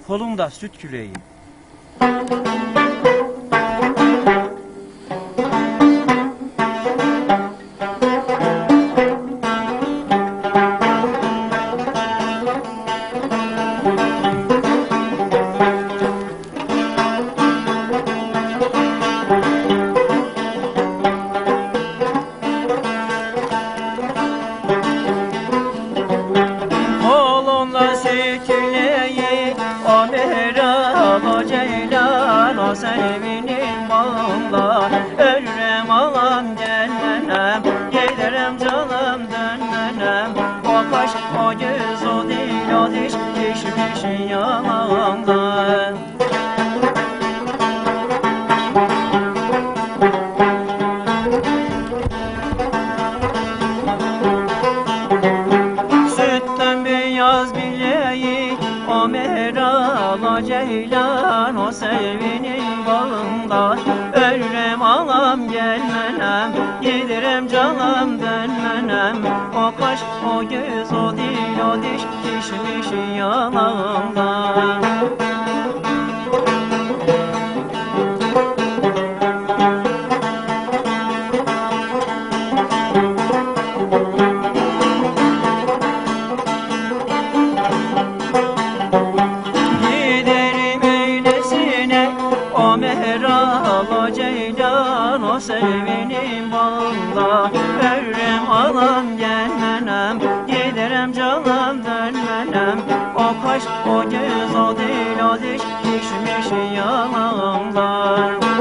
kolunda süt küleği. Sevinin bağımda ölürem alan gelmenem, giderim canım dönmenem. O kaş, o göz, o dil, o diş, geçmişin yanağında. Sütten beyaz bileği, o mehral, o ceylan, o sevinin bağında ölürem alam gelmenem, giderim canım dönmenem. O kaş, o göz, o dil, o diş, geçmişin yanağında. O mehral, o ceylan, o sevinin bağında ölürem alam gelmenem, giderim canım dönmenem. O kaş, o göz, o dil, o diş, geçmişin yanağında.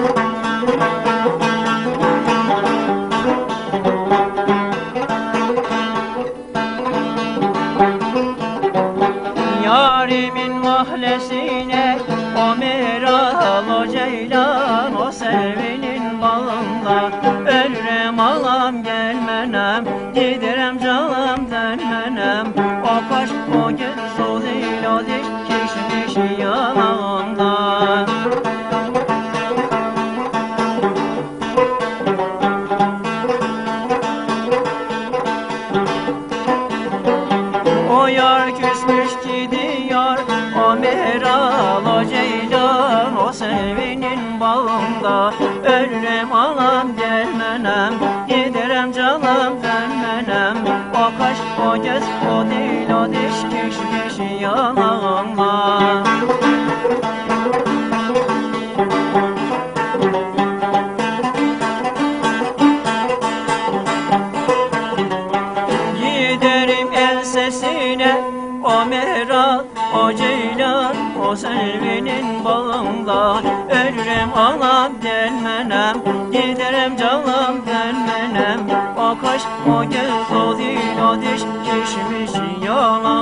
Yarimin mahlesine o mehral, o ceylan, o sevinin bağında ölürem alam gelmenem, giderim canım dönmenem. O kaş, o göz, o dil, o diş, geçmişin yanağında. O yar küsmüş gidiyor, o mehral, o ceylan, o sevinin bağında ölürem alam gelmenem, giderim canım dönmenem. O kaş, o göz, o dil, o diş, geçmişin yanağında. Giderim el sesine, o mehral, o ceylan, o sevinin bağında ölürem alam gelmenem, giderim canım dönmenem. O kaş, o göz, o dil, o diş, geçmişin yalan.